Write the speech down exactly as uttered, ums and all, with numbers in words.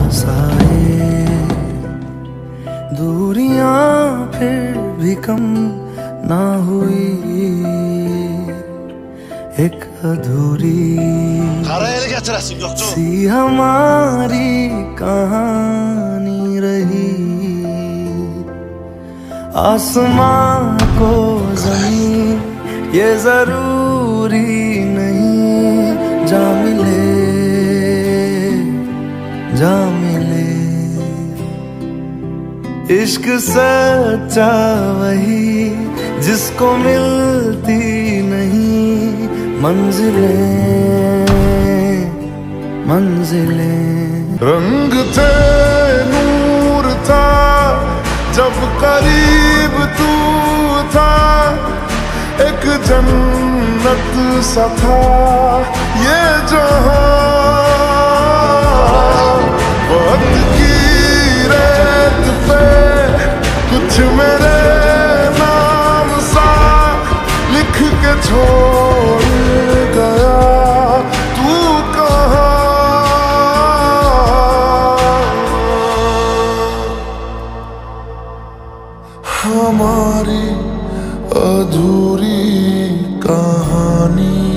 पास आए, दूरियां फिर भी कम ना हुई, एक अधूरी सी हमारी कहानी रही। आसमां को ज़मीन ये जरूरी नहीं, जा मिले जा मिले। इश्क सच्चा वही जिसको मिलती नहीं मंजिलें मंजिलें। रंग थे नूर था जब करीब तू था, एक जन्नत सा था ये जहां। वक्त की रेत पे कुछ मेरे नाम सा लिख के छोड़ गया, तू कहाँ। हमारी अधूरी कहानी